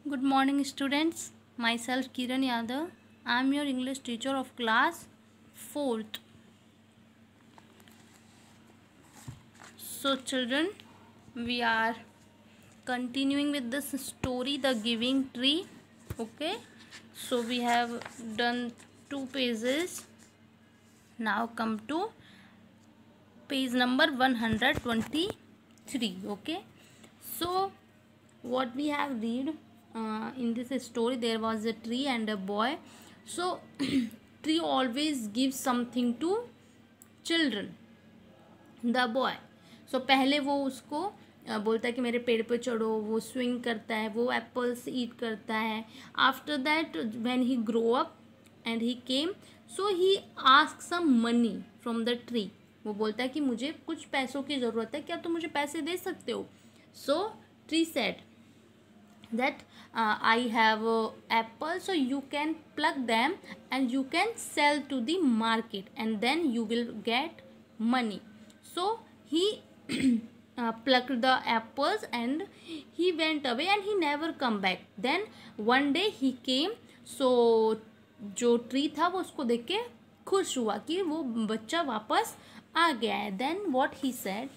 Good morning, students. Myself Kiran Yadav. I am your English teacher of class 4th. So, children, we are continuing with this story, The Giving Tree. Okay. So, we have done 2 pages. Now, come to page number 123. Okay. So, what we have read in this story, there was a tree and a boy. So tree always gives something to children, the boy. So पहले वो उसको बोलता है कि मेरे पेड़ पे चढ़ो, वो स्विंग करता है, वो एप्पल्स ईट करता है. After that when he grow up and he came, so he ask some money from the tree. वो बोलता है कि मुझे कुछ पैसों की ज़रूरत है, क्या तुम मुझे पैसे दे सकते हो? So tree said that I have apples, so you can pluck them and you can sell to the market and then you will get money. So he plucked the apples and he went away and he never come back. Then one day he came. So जो tree था वो उसको देख के खुश हुआ कि वो बच्चा वापस आ गया है. Then what he said,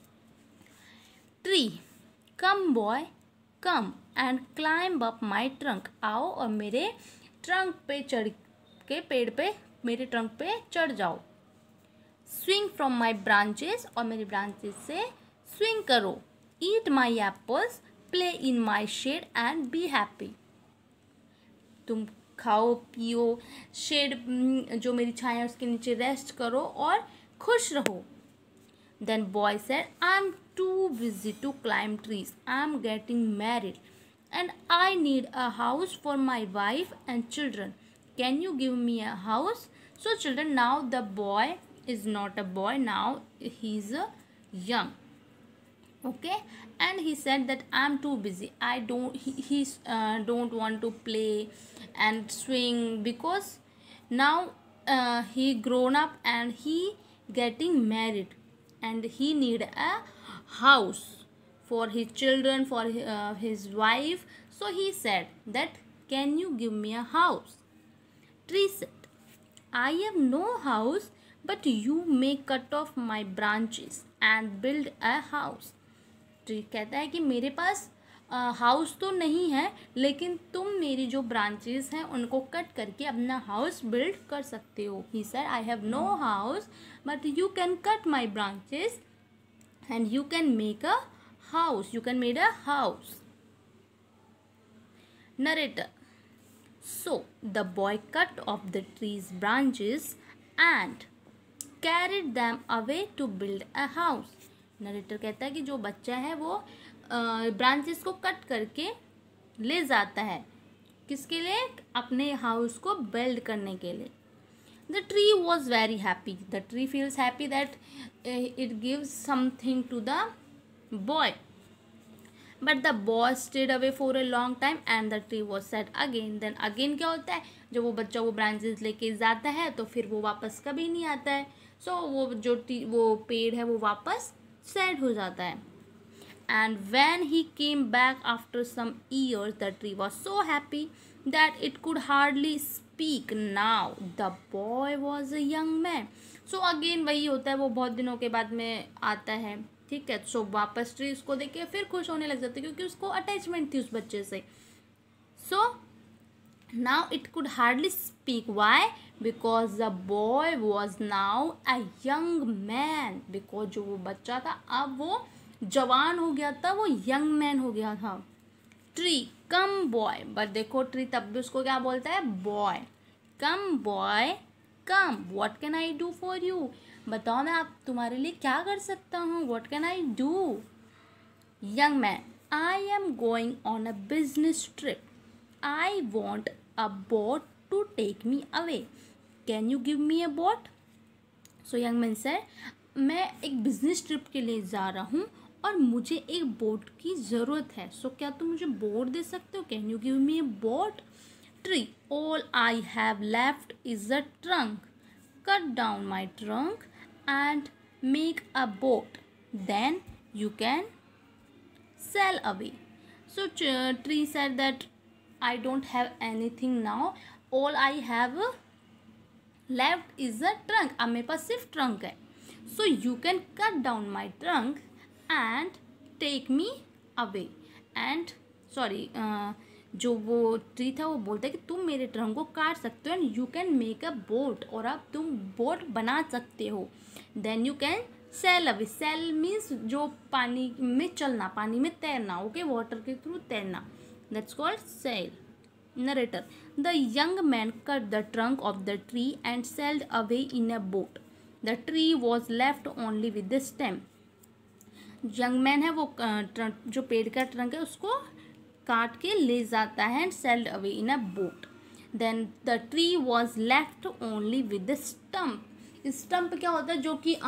tree, come boy, come and climb up my trunk. आओ और मेरे ट्रंक पे चढ़ के, पेड़ पे मेरे ट्रंक पे चढ़ जाओ. स्विंग फ्रॉम माई ब्रांचेस, और मेरी ब्रांचेस से स्विंग करो. Eat my apples, play in my shade and be happy. तुम खाओ पियो, शेड जो मेरी छाया है उसके नीचे रेस्ट करो और खुश रहो. Then boy said, I'm too busy to climb trees. I'm getting married and I need a house for my wife and children. Can you give me a house? So children, now the boy is not a boy, now he's a young. Okay, and he said that I'm too busy. I don't don't want to play and swing because now he grown up and he getting married and he need a house for his children, for his wife. So he said that, can you give me a house? Tree said, I have no house, but you may cut off my branches and build a house. Tree कहता है कि मेरे पास house तो नहीं है, लेकिन तुम मेरी जो ब्रांचेस हैं उनको कट करके अपना हाउस बिल्ड कर सकते हो. He said, I have no house but you can cut my branches and you can make a house. You can make a house. Narrator. So the boy cut off the tree's branches and carried them away to build a house. Narrator कहता है कि जो बच्चा है वो branches को cut करके ले जाता है. किसके लिए? अपने हाउस को बिल्ड करने के लिए. The tree was very happy. The tree feels happy that it gives something to the boy. But the boy stayed away for a long time and the tree was sad again. Then again क्या होता है, जब वो बच्चा वो branches लेके जाता है तो फिर वो वापस कभी नहीं आता है. So वो पेड़ है वो वापस sad हो जाता है. And when he came back after some years, the tree was so happy that it could hardly speak. Now the boy was a young man. So again वही होता है, वो बहुत दिनों के बाद में आता है. ठीक है, सो वापस ट्री उसको देख के फिर खुश होने लग जाता है क्योंकि उसको अटैचमेंट थी उस बच्चे से. सो now it could hardly speak. Why? Because the boy was now a young man. Because जो वो बच्चा था अब वो जवान हो गया था, वो यंग मैन हो गया था. Tree, come boy. बट देखो ट्री तब भी उसको क्या बोलता है? Boy. Come boy, come. What can I do for you? बताओ मैं आप तुम्हारे लिए क्या कर सकता हूँ. What can I do? Young man, I am going on a business trip. I want a boat to take me away. Can you give me a boat? So young man say, मैं एक business trip के लिए जा रहा हूँ और मुझे एक बोट की ज़रूरत है. सो क्या तुम मुझे बोट दे सकते हो? Can you give me a boat? Tree, all I have left is a trunk. Cut down my trunk and make a boat. Then you can sail away. So tree said that I don't have anything now. All I have left is a trunk. अब मेरे पास सिर्फ trunk है. So you can cut down my trunk and take me away. And sorry, जो वो tree था वो बोलता है कि तुम मेरे ट्रंक को काट सकते हो and you can make a boat, और अब तुम बोट बना सकते हो. Then you can sail away. Sail means जो पानी में चलना, पानी में तैरना. ओके, वाटर के थ्रू तैरना. That's called sail. Narrator. The young man cut the trunk of the tree and sailed away in a boat. The tree was left only with the stem. Young man है वो जो पेड़ का trunk है उसको काट के ले जाता है and sailed away in a boat. Then the tree was left only with the stump. Stump क्या होता है? जो कि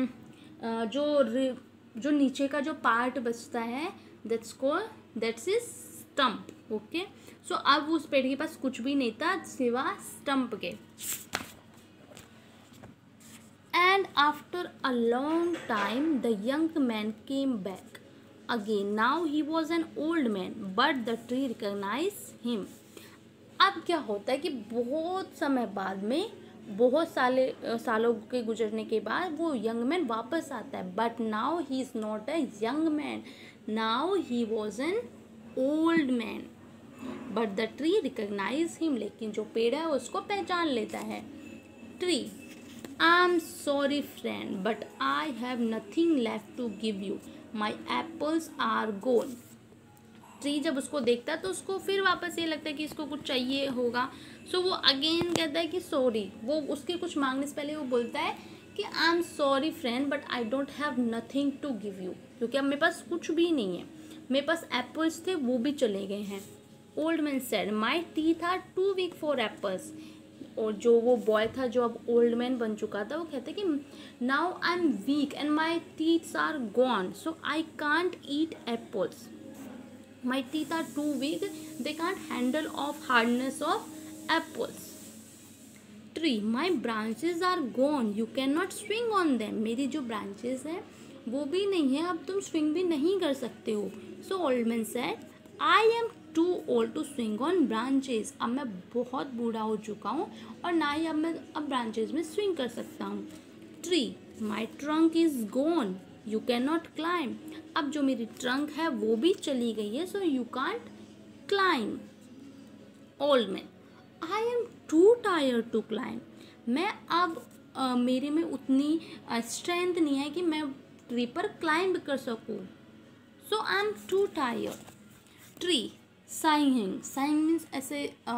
जो नीचे का जो पार्ट बचता है, that's is stump. Okay, so अब उस पेड़ के पास कुछ भी नहीं था सिवा स्टम्प के. And after a long time, the young man came back again. Now he was an old man, but the tree recognized him. अब क्या होता है कि बहुत समय बाद में, बहुत सालों के गुजरने के बाद वो यंग मैन वापस आता है. But now he is not a young man, now he was an old man. But the tree recognize him. लेकिन जो पेड़ है उसको पहचान लेता है. Tree. I'm sorry friend, but I have nothing left to give you. My apples are gone. Tree जब उसको देखता है तो उसको फिर वापस ये लगता है कि इसको कुछ चाहिए होगा. सो वो अगेन कहता है कि सॉरी. वो उसके कुछ मांगने से पहले वो बोलता है कि I am sorry friend, but I don't have nothing to give you. क्योंकि अब मेरे पास कुछ भी नहीं है. मेरे पास एप्पल्स थे, वो भी चले गए हैं. Old man said, my teeth are too weak for apples. और जो वो बॉय था जो अब ओल्ड मैन बन चुका था, वो कहता है कि now I am weak and my teeths are gone, so I can't eat apples. My teeth are too weak, they can't handle of hardness of apples. Tree. My branches are gone, you can not swing on them. मेरी जो branches हैं वो भी नहीं है, अब तुम swing भी नहीं कर सकते हो. So old man said, I am too old to swing on branches. अब मैं बहुत बूढ़ा हो चुका हूँ और ना ही अब ब्रांचेज में स्विंग कर सकता हूँ. Tree. My trunk is gone, you can not climb. अब जो मेरी ट्रंक है वो भी चली गई है, so you can't climb. Old man. I am too tired to climb. मैं अब मेरे में उतनी स्ट्रेंथ नहीं है कि मैं ट्री पर क्लाइंब कर सकूँ. So I am too tired. Tree. Sighing. Sighing means ऐसे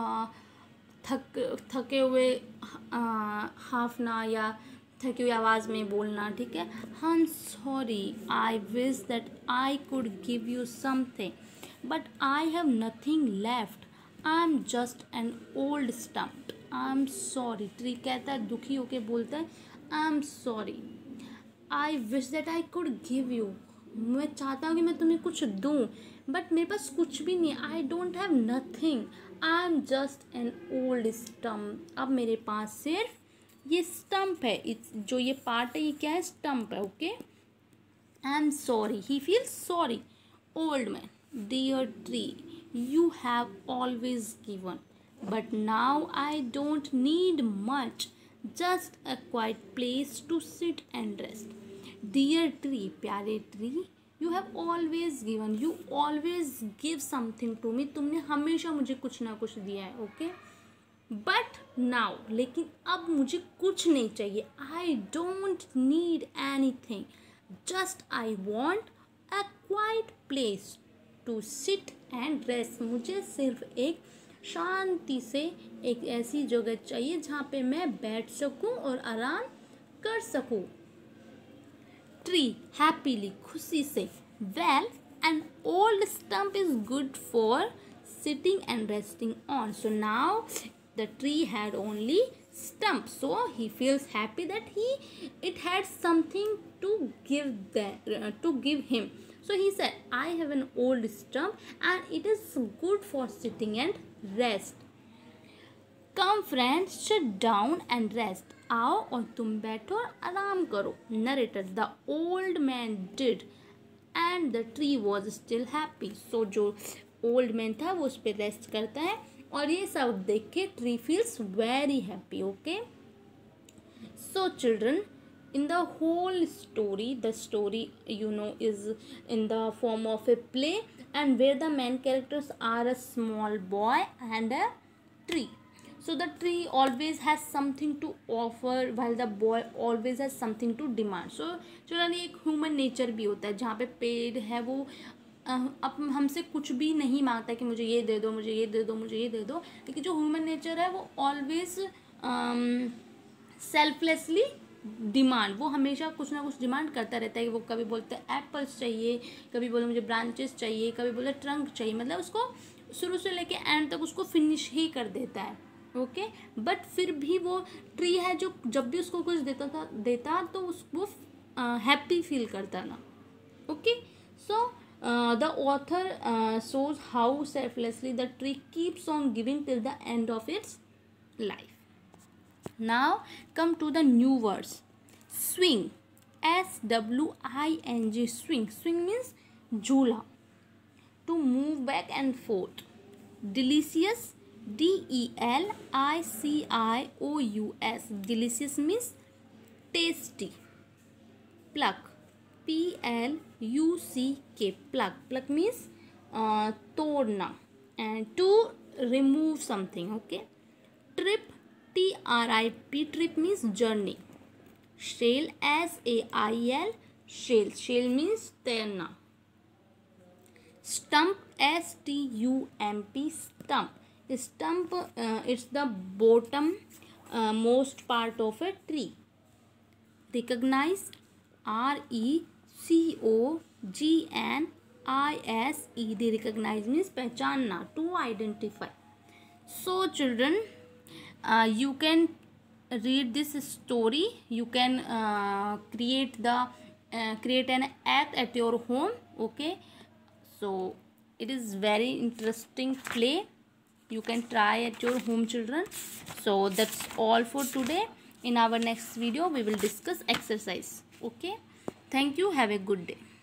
थके हुए हाफना या थकी हुई आवाज़ में बोलना. ठीक है. I am sorry, I wish that I could give you something, but I have nothing left. I am just an old stump. I am sorry. Tree कहता है, दुखी होके बोलता है, I am sorry, I wish that I could give you. मैं चाहता हूँ कि मैं तुम्हें कुछ दूँ, बट मेरे पास कुछ भी नहीं. I don't have nothing. I am just an old stump. अब मेरे पास सिर्फ ये स्टम्प है. जो ये पार्ट है ये क्या है? स्टम्प है. Okay. I am sorry. He feels sorry. Old man. Dear tree, you have always given, but now I don't need much, just a quiet place to sit and rest. Dear tree, प्यारे tree, you have always given, you always give something to me. तुमने हमेशा मुझे कुछ ना कुछ दिया है. Okay. But now, लेकिन अब मुझे कुछ नहीं चाहिए. I don't need anything, just I want a quiet place to sit and rest. मुझे सिर्फ एक शांति से एक ऐसी जगह चाहिए जहाँ पे मैं बैठ सकूँ और आराम कर सकूँ. ट्री. हैप्पीली, खुशी से. Well, an old stump is good for sitting and resting on. So now the tree had only stump, so he feels happy that it had something to give him. So he said, I have an old stump and it is good for sitting and rest. Come friends, sit down and rest. आओ और तुम बैठो और आराम करो. Narrator. The old man did and the tree was still happy. So जो old man था वो उस पर रेस्ट करता है और ये सब देख के tree feels very happy. Okay, so children, in the whole story, the story is in the form of a play, and where the main characters are a small boy and a tree. So the tree always has something to offer while the boy always has something to demand. So children, ये एक human nature भी होता है जहाँ पे पेड़ है वो अब हमसे कुछ भी नहीं मांगता कि मुझे ये दे दो, मुझे ये दे दो, मुझे ये दे दो. लेकिन जो ह्यूमन नेचर है वो ऑलवेज सेल्फलेसली डिमांड, वो हमेशा कुछ ना कुछ डिमांड करता रहता है. वो कभी बोलते हैं एप्पल्स चाहिए, कभी बोले मुझे ब्रांचेस चाहिए, कभी बोले ट्रंक चाहिए. मतलब उसको शुरू से लेके एंड तक उसको फिनिश ही कर देता है. ओके, बट फिर भी वो ट्री है जो जब भी उसको कुछ देता तो उसको हैप्पी फील करता ना. Okay, so the author shows how selflessly the tree keeps on giving till the end of its life. Now come to the new words. Swing, swing, swing. Swing means jhula, to move back and forth. Delicious, delicious, delicious means tasty. Pluck, pluck, pluck means तोड़ना and to remove something. Okay, trip, trip, trip means journey. Sail, sail, sail, sail means तैरना. Stump, stump, stump, stump, it's the bottom most part of a tree. Recognize, recognize, the recognize means पहचानना, to identify. So children, you can read this story, you can create an act at your home. Okay, so it is very interesting play, you can try at your home, children. So that's all for today. In our next video we will discuss exercise. Okay, thank you, have a good day.